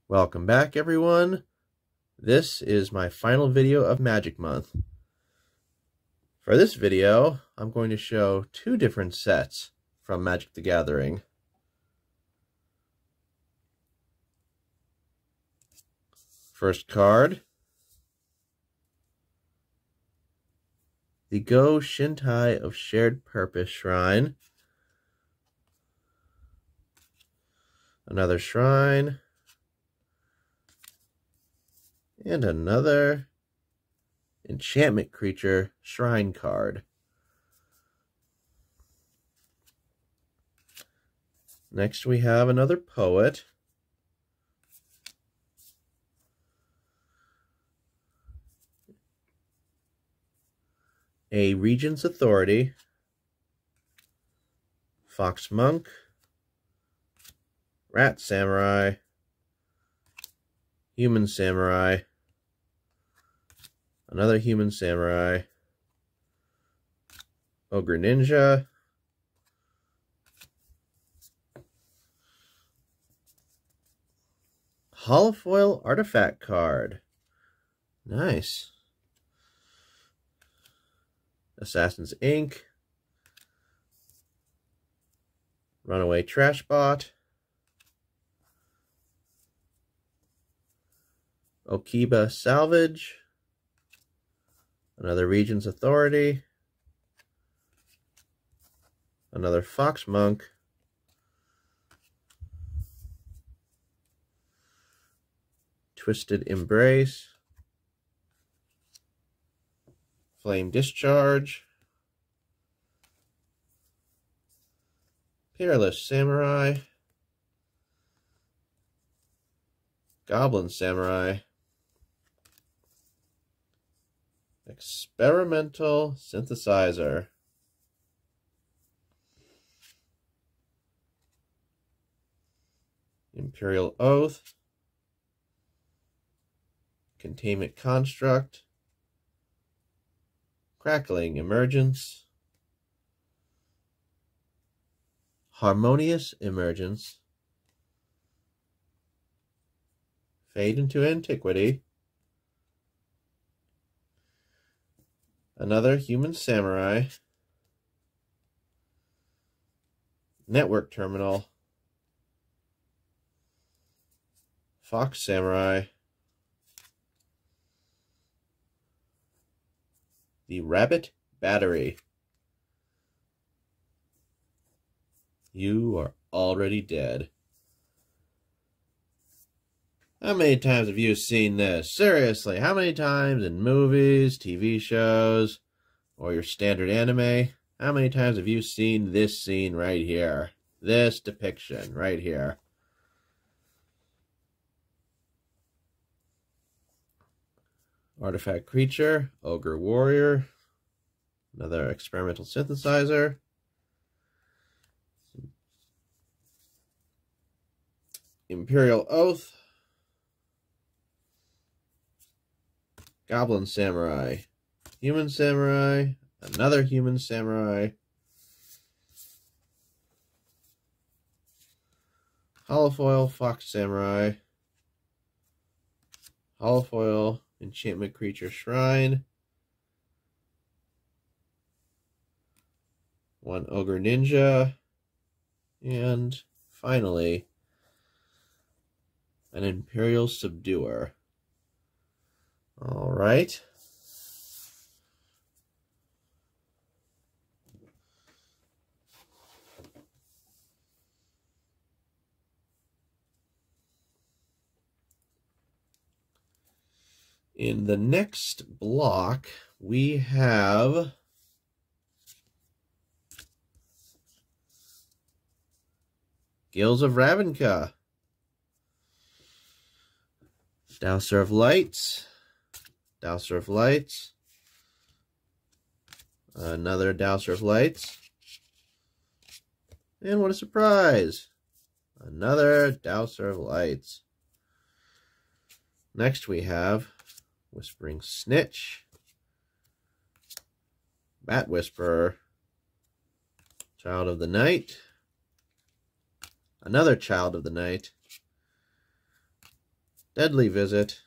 Welcome back, everyone. This is my final video of Magic Month. For this video, I'm going to show two different sets from Magic the Gathering. First card, the Go Shintai of Shared Purpose Shrine. Another shrine. And another enchantment creature shrine card. Next we have another poet. A Regent's Authority. Fox Monk. Rat Samurai. Human Samurai. Another Human Samurai. Ogre Ninja. Holofoil Artifact card. Nice. Assassin's Ink. Runaway Trashbot. Okiba Salvage. Another Regent's Authority. Another Fox Monk. Twisted Embrace. Flame Discharge. Peerless Samurai. Goblin Samurai. Experimental Synthesizer. Imperial Oath. Containment Construct. Crackling Emergence. Harmonious Emergence. Fade into Antiquity. Another Human Samurai. Network Terminal. Fox Samurai. The Rabbit Battery. You are already dead. How many times have you seen this? Seriously, how many times in movies, TV shows, or your standard anime? How many times have you seen this scene right here? This depiction right here. Artifact Creature, Ogre Warrior, another Experimental Synthesizer. Imperial Oath. Goblin Samurai. Human Samurai. Another Human Samurai. Holofoil Fox Samurai. Holofoil Enchantment Creature Shrine. One Ogre Ninja. And finally, an Imperial Subduer. All right. In the next block, we have Gills of Ravnica, Dowser of Lights, Dowser of Lights, another Dowser of Lights, and what a surprise, another Dowser of Lights. Next we have Whispering Snitch, Bat Whisperer, Child of the Night, another Child of the Night, Deadly Visit,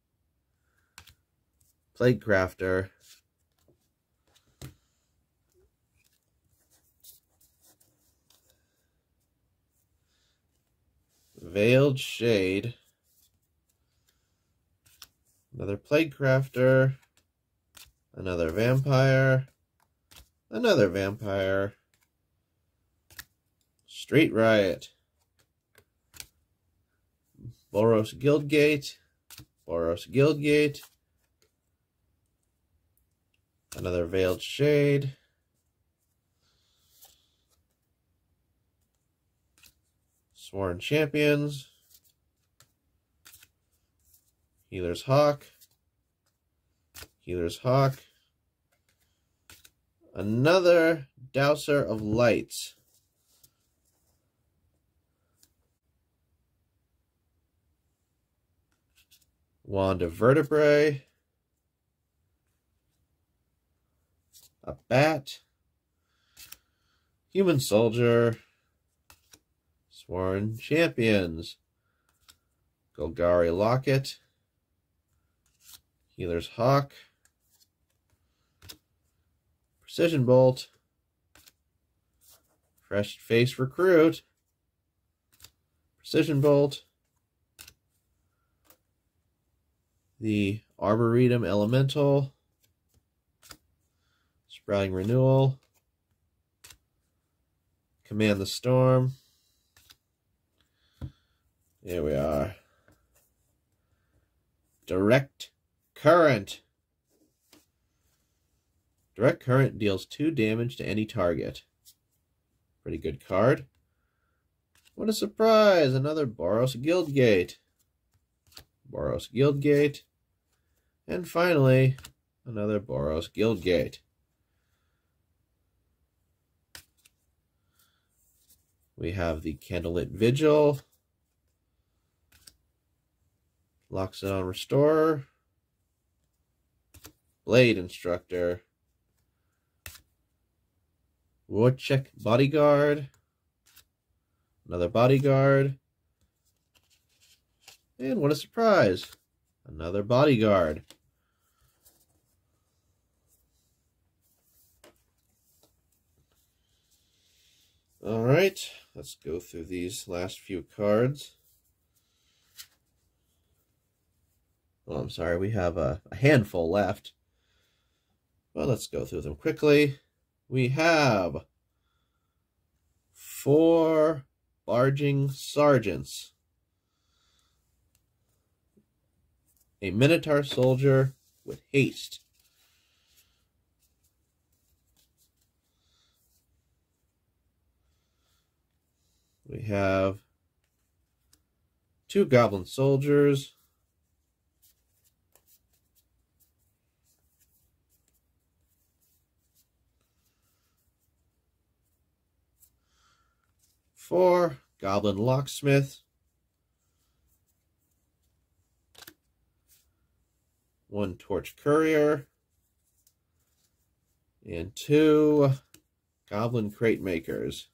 Plague Crafter, Veiled Shade, another Plague Crafter, another Vampire, another Vampire, Street Riot, Boros Guildgate, Boros Guildgate, another Veiled Shade, Sworn Champions, Healer's Hawk, Healer's Hawk, another Dowser of Lights, Wand of Vertebrae, a Bat, Human Soldier, Sworn Champions, Golgari Locket, Healer's Hawk, Precision Bolt, Fresh Face Recruit, Precision Bolt, the Arboretum Elemental, Sprouting Renewal, Command the Storm. Here we are. Direct Current. Direct Current deals 2 damage to any target. Pretty good card. What a surprise! Another Boros Guildgate. Boros Guildgate. And finally, another Boros Guildgate. We have the Candlelit Vigil, Loxodon Restorer, Blade Instructor, Rorschach Bodyguard, another Bodyguard, and what a surprise, another Bodyguard. All right, let's go through these last few cards. Oh, I'm sorry, we have a handful left. Well, let's go through them quickly. We have 4 Barging Sergeants, a Minotaur Soldier with haste, we have 2 Goblin Soldiers, 4 Goblin Locksmith, 1 Torch Courier, and 2 Goblin Crate Makers.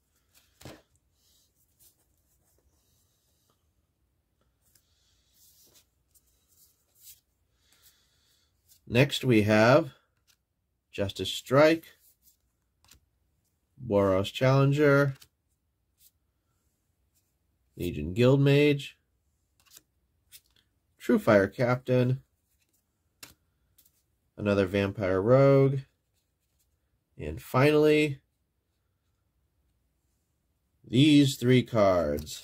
Next we have Justice Strike, Boros Challenger, Legion Guildmage, Truefire Captain, another Vampire Rogue, and finally, these 3 cards.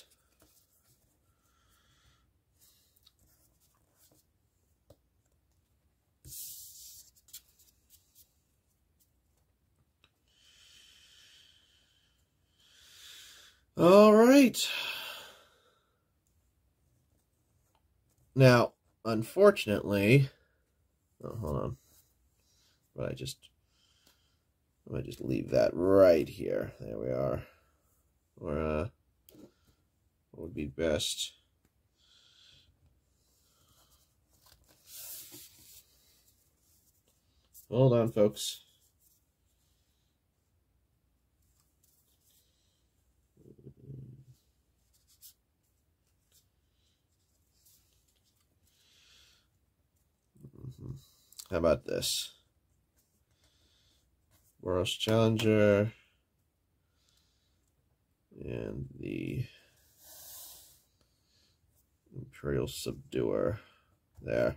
All right. Now, unfortunately, oh, hold on. But I might just leave that right here. There we are. Or what would be best? Hold on, folks. How about this? Boros Challenger and the Imperial Subduer there.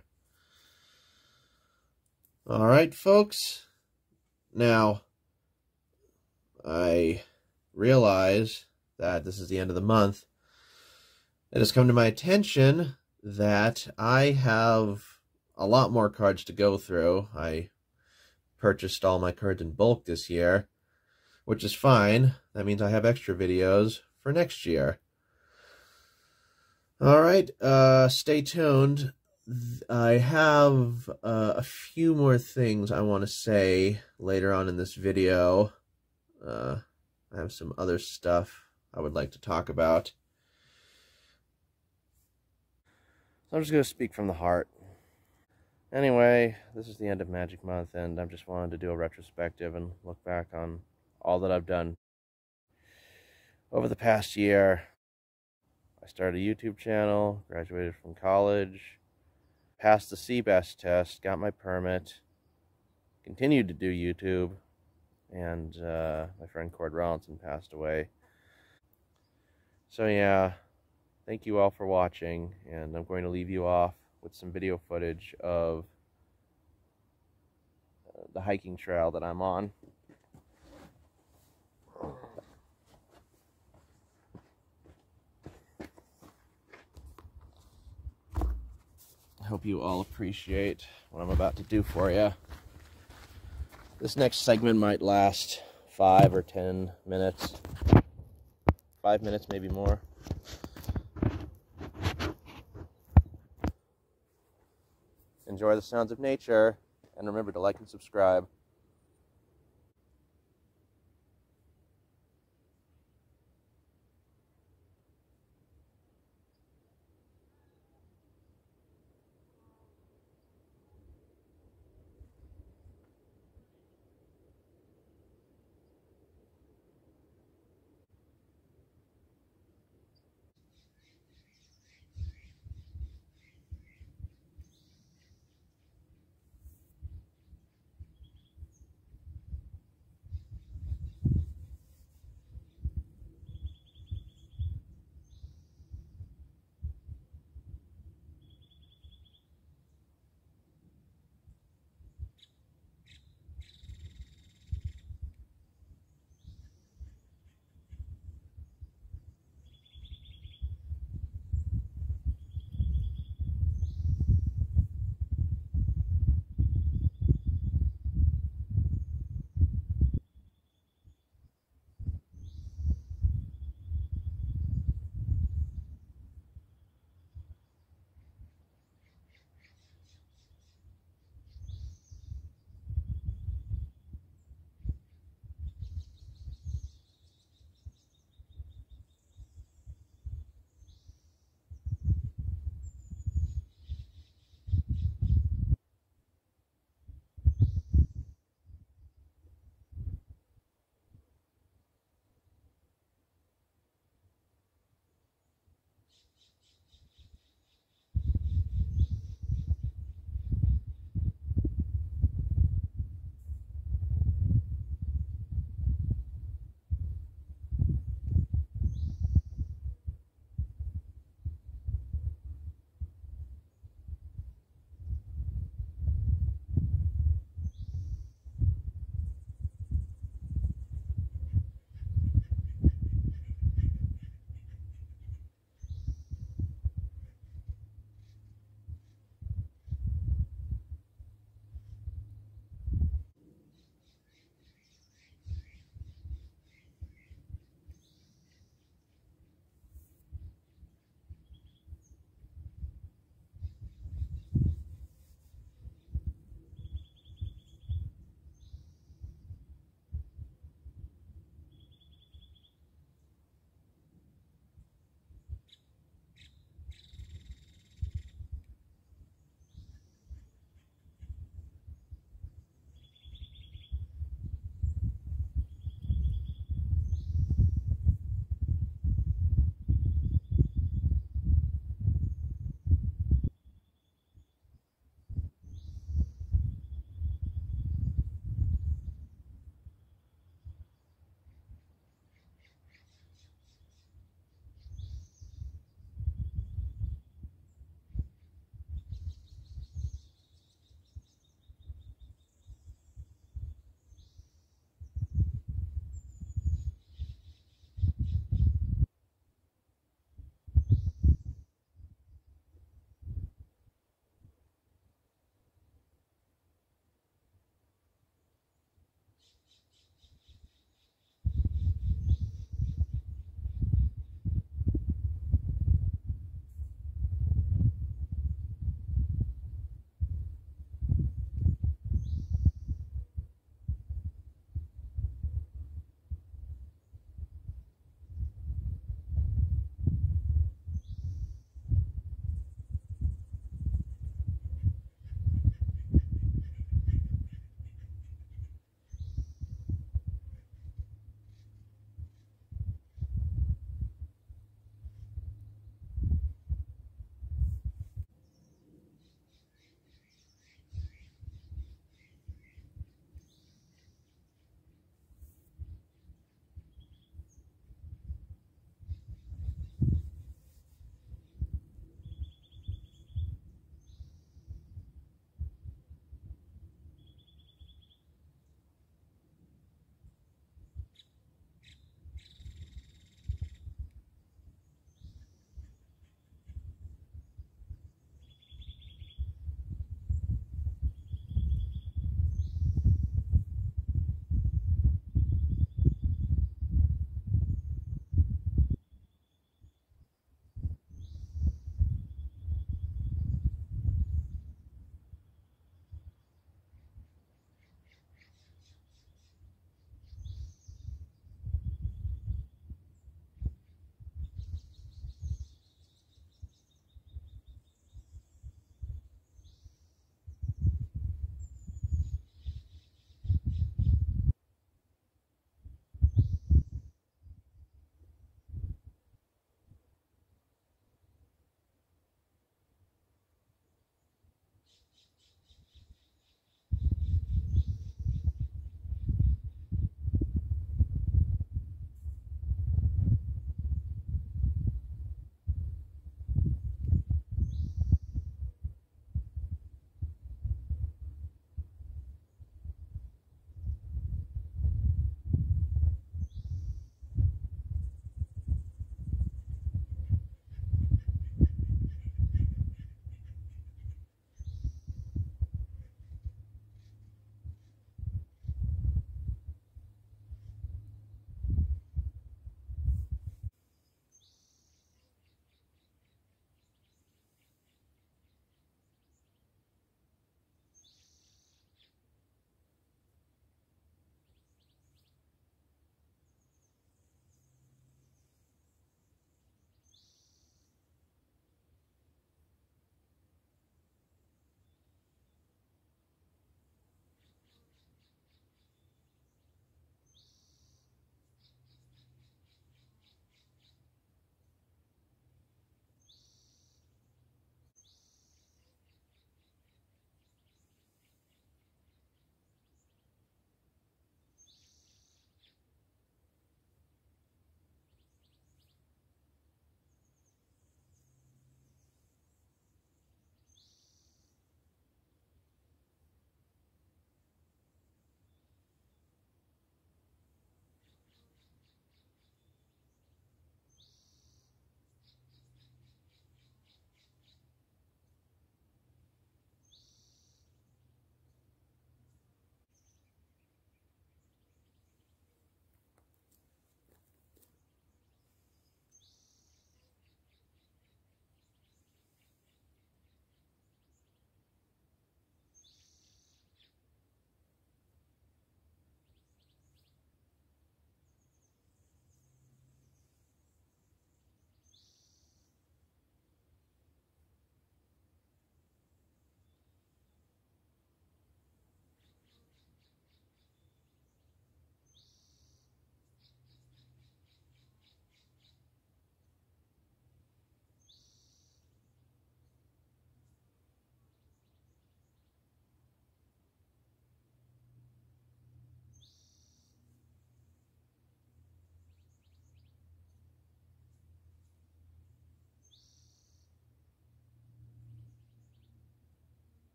All right, folks. Now, I realize that this is the end of the month. It has come to my attention that I have a lot more cards to go through. I purchased all my cards in bulk this year, which is fine. That means I have extra videos for next year. All right, stay tuned. I have a few more things I want to say later on in this video. I have some other stuff I would like to talk about. So I'm just going to speak from the heart. Anyway, this is the end of Magic Month, and I just wanted to do a retrospective and look back on all that I've done over the past year. I started a YouTube channel, graduated from college, passed the CBEST test, got my permit, continued to do YouTube, and my friend Cord Rollinson passed away. So yeah, thank you all for watching, and I'm going to leave you off with some video footage of the hiking trail that I'm on. I hope you all appreciate what I'm about to do for you. This next segment might last 5 or 10 minutes. 5 minutes, maybe more. Enjoy the sounds of nature, and remember to like and subscribe.